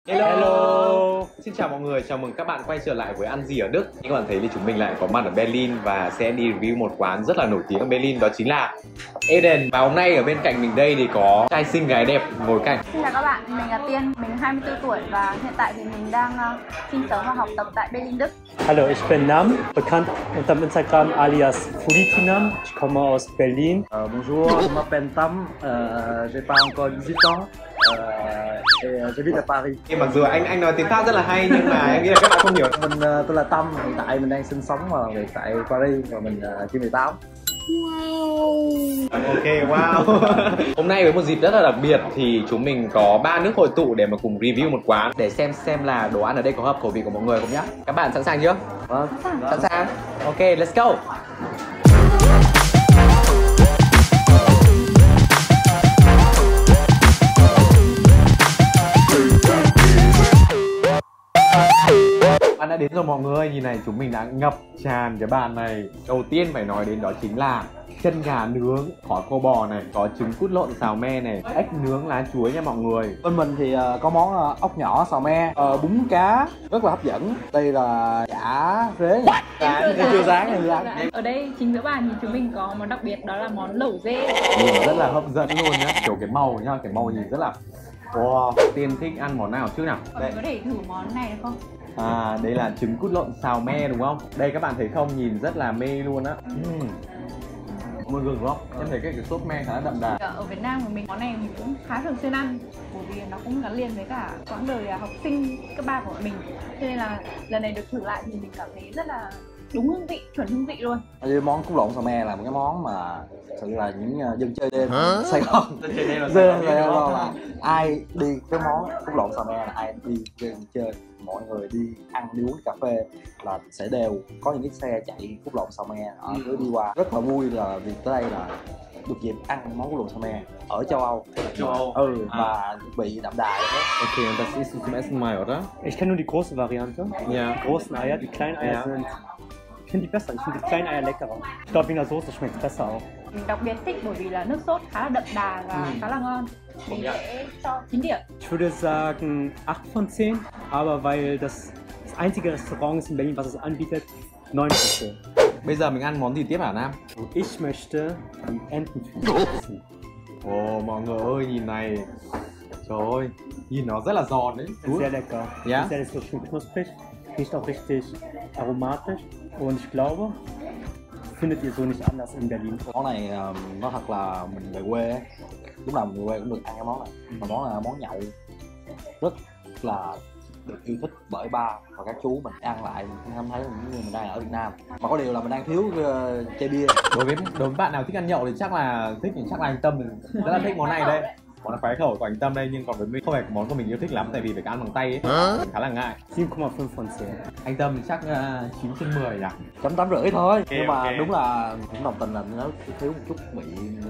Hello. Xin chào mọi người, chào mừng các bạn quay trở lại với Ăn Gì ở Đức. Như các bạn thấy thì chúng mình lại có mặt ở Berlin và sẽ đi review một quán rất là nổi tiếng ở Berlin, đó chính là Eden. Và hôm nay ở bên cạnh mình đây thì có trai xinh gái đẹp ngồi cạnh. Xin chào các bạn, mình là Tiên, mình 24 tuổi và hiện tại thì mình đang sinh sống và học tập tại Berlin, Đức. Hallo, ich bin Nam, bekannt unter Instagram alias Fulitinam. Ich komme aus Berlin. Bonjour, je m'appelle Tam, j'ai pas encore 18 ans. J'habite à Paris. Mặc dù anh nói tiếng Pháp rất là hay nhưng mà em nghĩ là các bạn không hiểu. Mình tôi là Tâm, hiện tại mình đang sinh sống và làm việc tại Paris và mình chưa 18. Wow. Ok, wow. Hôm nay với một dịp rất là đặc biệt thì chúng mình có 3 nước hội tụ để mà cùng review một quán để xem là đồ ăn ở đây có hợp khẩu vị của mọi người không nhá. Các bạn sẵn sàng chưa? Vâng. Sẵn sàng. Ok, let's go. Bạn đã đến rồi mọi người, nhìn này chúng mình đã ngập tràn cái bàn này. Đầu tiên phải nói đến đó chính là chân gà nướng, khói khô bò này, có trứng cút lộn xào me này, ếch nướng lá chuối nha mọi người. Bên mình thì có món ốc nhỏ xào me, bún cá rất là hấp dẫn. Đây là chả rế, chưa rán. Ở đây chính giữa bàn thì chúng mình có món đặc biệt đó là món lẩu dê. Nhìn rất là hấp dẫn luôn nhá, kiểu cái màu nhá, cái màu nhìn rất là wow. Tiên thích ăn món nào trước nào? Mình có thể thử món này được không? À, đây là trứng cút lộn xào me đúng không? Đây các bạn thấy không, nhìn rất là mê luôn á. Mọi người đúng không? Em thấy cái sốt me khá là đậm đà. Ở Việt Nam của mình món này mình cũng khá thường xuyên ăn bởi vì nó cũng gắn liền với cả quãng đời học sinh cấp 3 của mình. Cho nên là lần này được thử lại thì mình cảm thấy rất là đúng hương vị, chuẩn hương vị luôn. Món cút lộn xào me là một cái món mà thực sự là những dân chơi đêm Sài Gòn. Dân chơi đêm là ai đi cái món cút lộn xào me là ai đi chơi, mọi người đi ăn đi uống cà phê là sẽ đều có những cái xe chạy cút lộn xào me cứ đi qua. Rất là vui là vì tới đây là được dịp ăn món cút lộn xào me ở châu Âu. Và bị đậm đà thế. Okay, und das isst du zum ersten Mal, oder? Ich kenne nur die große Variante. Ja. Die großen Eier, die kleinen Eier sind. Ich finde die besser, ich finde die kleinen Eier leckerer. Ich glaube, wegen der Soße schmeckt es besser auch. Mình đặc biệt thích bởi vì là nước sốt khá là đậm đà và khá là ngon. Mình sẽ cho 9 điểm. Ich würde sagen 8 von 10, aber weil das einzige Restaurant ist in Berlin, was es anbietet, 9 von 10. Bây giờ mình ăn món gì tiếp hả Nam? Ich möchte die Entenfüße essen. Ồ, mọi người ơi, nhìn này. Trời ơi, nhìn nó rất là giòn đấy. Sehr lecker. Ja? Sehr lecker, schön knusprig, riecht auch richtig aromatisch und ich glaube, findet ihr so nicht anders in Berlin. Món này nó thật là mình về quê ấy. Lúc nào mình về quê cũng được ăn cái món này. Mà món này là món nhậu rất là được yêu thích bởi ba và các chú. Mình ăn lại mình không thấy những người mình đang ở Việt Nam, mà có điều là mình đang thiếu chai bia. Đối với bạn nào thích ăn nhậu thì chắc là anh Tâm rất là thích món này đây. Món khoái khẩu của anh Tâm đây, nhưng còn với mình không phải món của mình yêu thích lắm tại vì phải ăn bằng tay ấy, mình khá là ngại. 7,5 von 10. Anh Tâm chắc 9/10 nhỉ? Chấm 8,5 thôi. Nhưng mà ok. đúng là cũng đồng tình là nó thiếu một chút vị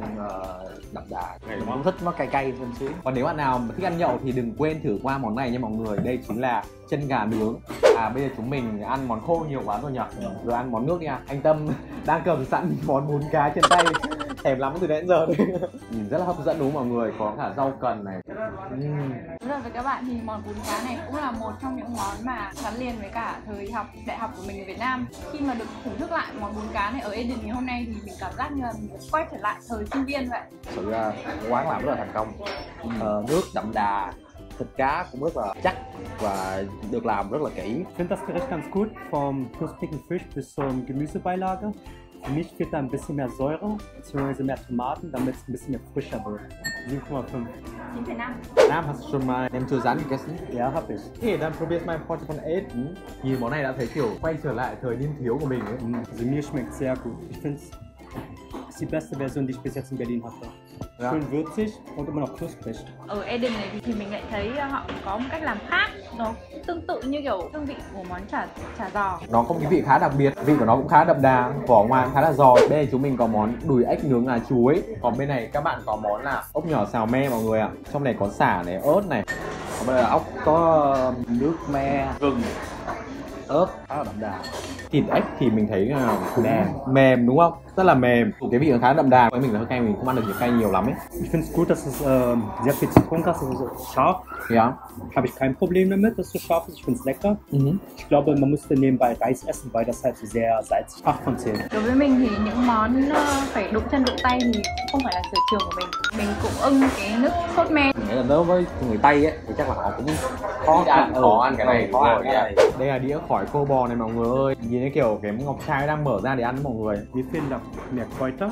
đậm đà. Mình cũng thích nó cay cay hơn xíu. Còn nếu bạn nào mà thích ăn nhậu thì đừng quên thử qua món này nha mọi người. Đây chính là chân gà nướng. Bây giờ chúng mình ăn món khô nhiều quá rồi nhỉ? Rồi ăn món nước đi à. Anh Tâm đang cầm sẵn món bún cá trên tay, thèm lắm từ nãy đến giờ. Nhìn rất là hấp dẫn đúng không mọi người? Có cả rau cần này. Đúng rồi, với các bạn thì món bún cá này cũng là một trong những món mà gắn liền với cả thời học đại học của mình ở Việt Nam. Khi mà được thưởng thức lại món bún cá này ở Eden ngày hôm nay thì mình cảm giác như là mình quay trở lại thời sinh viên vậy. Thực ra quán làm rất là thành công. Nước đậm đà, thịt cá cũng rất là chắc và được làm rất là kỹ. Ich finde das Gericht ganz gut, vom knusprigen Fisch bis zur Gemüsebeilage. Für mich fehlt da ein bisschen mehr Säure, beziehungsweise mehr Tomaten, damit es ein bisschen mehr frischer wird. 7,5. 9,5. Nam, hast du schon mal nem zur Sahne gegessen? Ja, hab ich. Okay, dann probier's mal heute von Eden. Nhìn món này đã thấy kiểu quay trở lại thời niên thiếu của mình ấy. Also mir schmeckt sehr gut. Ich finde es ist die beste Version, die ich bis jetzt in Berlin hatte. Ja. Schön würzig und immer noch knusprig. Ở Eden này thì mình lại thấy họ có một cách làm khác, nó tương tự như kiểu hương vị của món chả giò. Nó có một cái vị khá đặc biệt, vị của nó cũng khá đậm đà, vỏ ngoài khá là giòn. Bên này chúng mình có món đùi ếch nướng lá chuối, còn bên này các bạn có món là ốc nhỏ xào me mọi người ạ. Trong này có sả này, ớt này. Còn bây giờ ốc có nước me, gừng, ớt khá là đậm đà. Thịt ếch thì mình thấy là mềm đúng không? rất là mềm. Cái vị nó khá đậm đà, với mình là hơi cay, mình không ăn được nhiều cay nhiều lắm ấy. Ich finde es gut, dass es sehr viel Zitronengas ist, also scharf. Ja. Habe ich kein Problem damit, dass es so scharf ist. Ich finde es lecker. Ich glaube, man müsste nebenbei Reis essen, weil das halt so sehr salzig. 8 von 10. Đối với mình thì những món phải đụng chân đụng tay thì không phải là sở trường của mình. Mình cũng ưng cái nước sốt me. Nghĩa là đối với người Tây ấy, thì chắc là họ cũng khó ăn cái này, khó ăn cái này. Đây là đĩa khỏi cô bò này mọi người ơi. Nhìn cái kiểu cái ngọc trai đang mở ra để ăn mọi người. Mir fehlen da mehr Kräuter.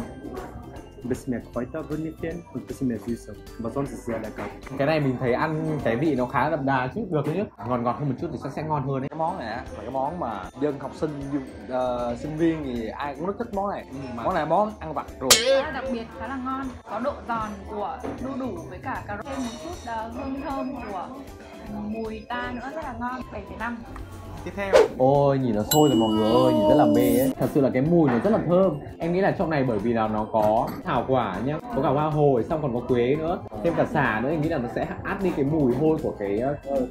Ein bisschen mehr Kräuter würden mir fehlen und ein bisschen mehr Süße. Aber sonst ist es sehr lecker. Cái này mình thấy ăn cái vị nó khá đậm đà chứ, được đấy chứ. Ngọt ngọt hơn một chút thì sẽ ngon hơn đấy. Cái món này á là cái món mà dân học sinh, sinh viên thì ai cũng rất thích món này. Món này món ăn vặt rồi. Khá là đặc biệt, khá là ngon. Có độ giòn của đu đủ với cả cà rốt, thêm một chút hương thơm của mùi ta nữa, rất là ngon. 7,5. Tiếp theo. Ôi nhìn nó sôi rồi mọi người ơi, nhìn rất là mê ấy. Thật sự là cái mùi nó rất là thơm. Em nghĩ là trong này bởi vì là nó có thảo quả nhá, có cả hoa hồi, xong còn có quế nữa, thêm cả sả nữa, em nghĩ là nó sẽ át đi cái mùi hôi của cái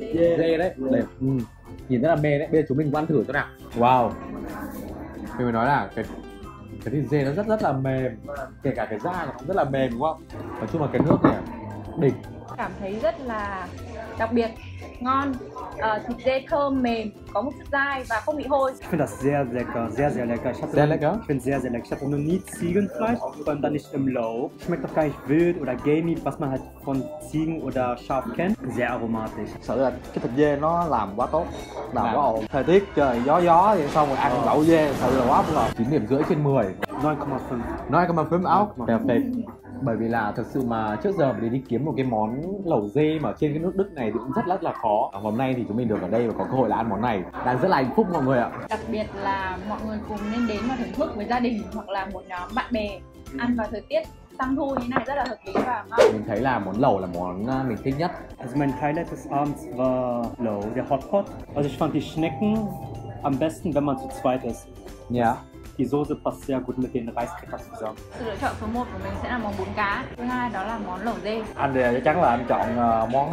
dê đấy. Đây, nhìn rất là mê đấy. Bây giờ chúng mình ăn thử cho nào. Wow. Mình phải nói là cái thịt dê nó rất là mềm, kể cả cái da nó cũng rất là mềm đúng không? Nói chung là cái nước này đỉnh. Cảm thấy rất là đặc biệt, ngon. Thịt dê thơm mềm, có một chút dai và không bị hôi. Ich finde das sehr lecker, sehr lecker. Sehr lecker? Ich finde sehr lecker. Ich hatte noch nie Ziegenfleisch, vor allem dann nicht im Lauf. Schmeckt doch gar nicht wild oder gamey, was man halt von Ziegen oder Schaf kennt. Sehr aromatisch. Thật sự là cái thịt dê nó làm quá tốt, làm quá ổn. Thời tiết trời gió thì xong rồi ăn lẩu dê thật sự là quá ngon. 9,5 trên 10. 9,5. 9,5 out. Perfect. Bởi vì là thật sự mà trước giờ để đi kiếm một cái món lẩu dê mà trên cái nước Đức này thì cũng rất là khó. Hôm nay thì chúng mình được ở đây và có cơ hội là ăn món này, đang rất là hạnh phúc mọi người ạ. Đặc biệt là mọi người cùng nên đến và thưởng thức với gia đình hoặc là một nhóm bạn bè, ăn vào thời tiết Sang thu như này rất là hợp lý và ngon. Mình thấy là món lẩu là món mình thích nhất. Also mein Highlight des Abends war Lẩu, der Hotpot. Also ich fand die Schnecken am besten, wenn man zu zweit ist. Yeah. Die Soße passt sehr gut mit den Reiskräutern zusammen. Sự lựa chọn số 1 của mình sẽ là món bún cá, thứ hai đó là món lẩu dê. Anh thì chắc chắn là anh chọn món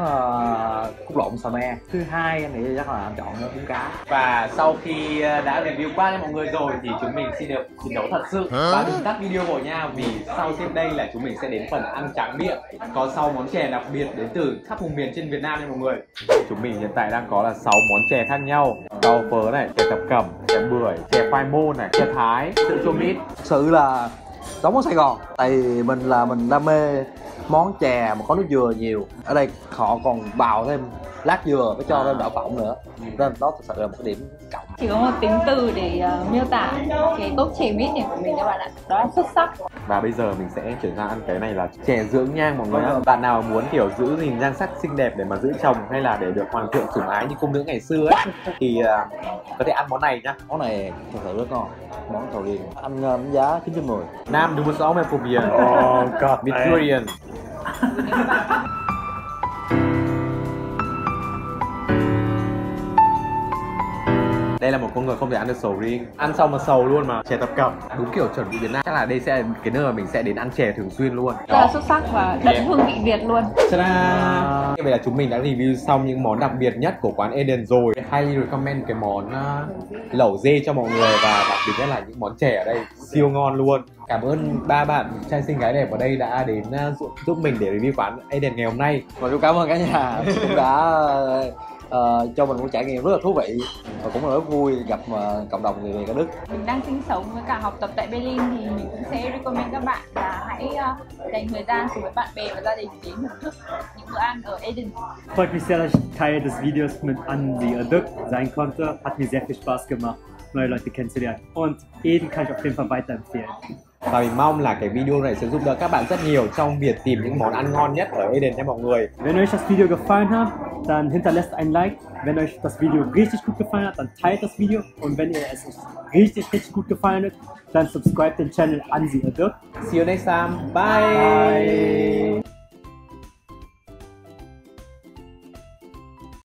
cút lộn xà me. Thứ hai anh nghĩ chắc là anh chọn bún cá. Và sau khi đã review qua cho mọi người rồi thì chúng mình xin được chiến đấu thật sự. Và đừng tắt video của nha, vì sau tiếp đây là chúng mình sẽ đến phần ăn tráng miệng. Có 6 món chè đặc biệt đến từ khắp vùng miền trên Việt Nam nha mọi người. Chúng mình hiện tại đang có là 6 món chè khác nhau. Rau phớ này, chè thập cẩm, chè bưởi, chè khoai môn này, chè thái, sữa chua mít. Thực sự là giống ở Sài Gòn. Tại vì mình đam mê món chè mà có nước dừa nhiều. Ở đây họ còn bào thêm lát dừa với cho thêm đậu phộng nữa, nên đó thực sự là một cái điểm cộng. Chỉ có một tính từ để miêu tả cái cốc chè mít này của mình các bạn ạ, đó là xuất sắc. Và bây giờ mình sẽ chuyển sang ăn cái này là chè dưỡng nhang mọi người ạ. Bạn nào muốn kiểu giữ gìn nhan sắc xinh đẹp để mà giữ chồng hay là để được hoàng thượng sủng ái như cung nữ ngày xưa ấy thì có thể ăn món này nhá. Món này thực sự rất ngon, món sầu riêng. Anh đánh giá 9/10. Nam, du musst auch mehr probieren. Oh Gott, Mit ey. Durian. Đây là một con người không thể ăn được sầu riêng. Ăn xong mà sầu luôn mà. Chè thập cẩm, đúng kiểu chuẩn vị Việt Nam. Chắc là đây sẽ là cái nơi mà mình sẽ đến ăn chè thường xuyên luôn. Rất là xuất sắc và đậm hương vị Việt luôn. Ta-da! Như vậy là chúng mình đã review xong những món đặc biệt nhất của quán Eden rồi. Highly recommend cái món lẩu dê cho mọi người, và đặc biệt nhất là những món chè ở đây siêu ngon luôn. Cảm ơn ba bạn trai xinh gái đẹp ở đây đã đến giúp mình để review quán Eden ngày hôm nay. Và cũng cảm ơn cả nhà cũng đã cho mình một trải nghiệm rất là thú vị và cũng rất vui gặp cộng đồng người Việt ở Đức. Mình đang sinh sống với cả học tập tại Berlin thì mình cũng sẽ recommend các bạn là hãy dành thời gian cùng với bạn bè và gia đình đến thưởng thức những bữa ăn ở Eden. Freut mich sehr, dass ich Teil des Videos mit Andi Aduk sein konnte. Hat mir sehr viel Spaß gemacht, neue Leute kennenzulernen. Und Eden kann ich auf jeden Fall weiterempfehlen. Và mình mong là cái video này sẽ giúp đỡ các bạn rất nhiều trong việc tìm những món ăn ngon nhất ở Eden nha mọi người. Wenn euch das Video gefallen hat, dann hinterlasst ein Like. Wenn euch das Video richtig gut gefallen hat, dann teilt das Video. Und wenn ihr es richtig gut gefallen hat, dann subscribe den Channel Ansi Aduk. See you next time. Bye. Bye.